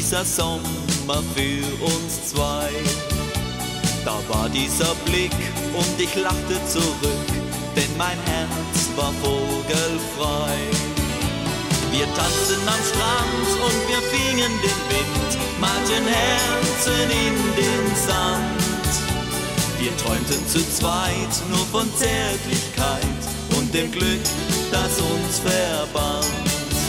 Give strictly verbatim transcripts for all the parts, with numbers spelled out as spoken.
dieser Sommer für uns zwei. Da war dieser Blick und ich lachte zurück, denn mein Herz war vogelfrei. Wir tanzten am Strand und wir fingen den Wind, malten Herzen in den Sand. Wir träumten zu zweit nur von Zärtlichkeit und dem Glück, das uns verband.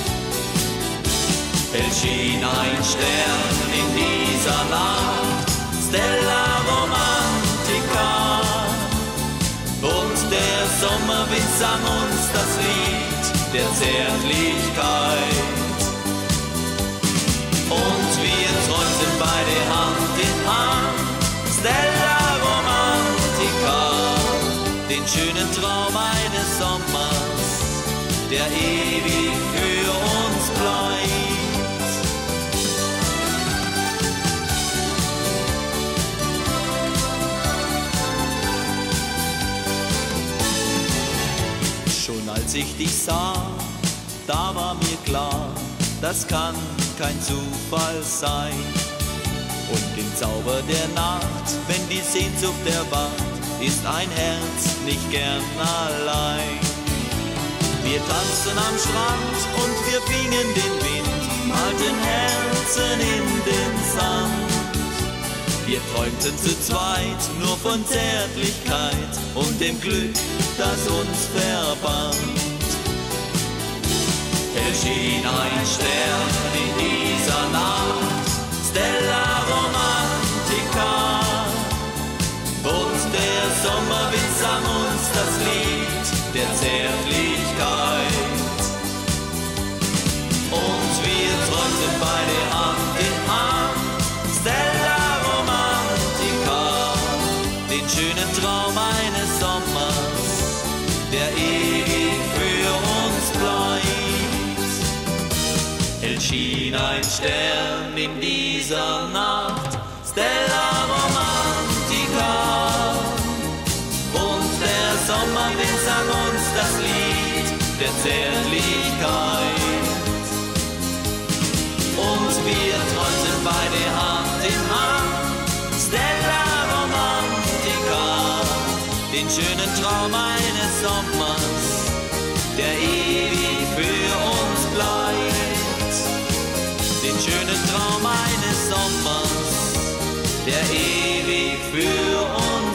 Es schien ein Stern in dieser Nacht, Stella Romantica, und der Sommerwind sang uns das Lied der Zärtlichkeit. Und wir träumten beide Hand in Hand, Stella Romantica, den schönen Traum eines Sommers, der ewig für uns bleibt. Schon als ich dich sah, da war mir klar, das kann kein Zufall sein. Und im Zauber der Nacht, wenn die Sehnsucht erwacht, ist ein Herz nicht gern allein. Wir tanzten am Strand und wir fingen den Wind, malten Herzen in den Sand. Wir träumten zu zweit nur von Zärtlichkeit und dem Glück, das uns verband. Erschien ein Stern in dieser Nacht, Stella Romantica, und der Sommerwind sang uns das Lied der Zärtlichkeit. Und wir träumten beide Hand in Hand, Stella Romantica, den schönen Traum eines Sommers, der ewig für uns bleibt. Erschien ein Stern in dieser Nacht, Stella Romantica, und der Sommerwind sang uns das Lied der Zärtlichkeit. Und wir träumten beide Hand in Hand, Stella Romantica, den schönen Traum eines Sommers, der ewig für uns bleibt. Den schönen Traum eines Sommers, der ewig für uns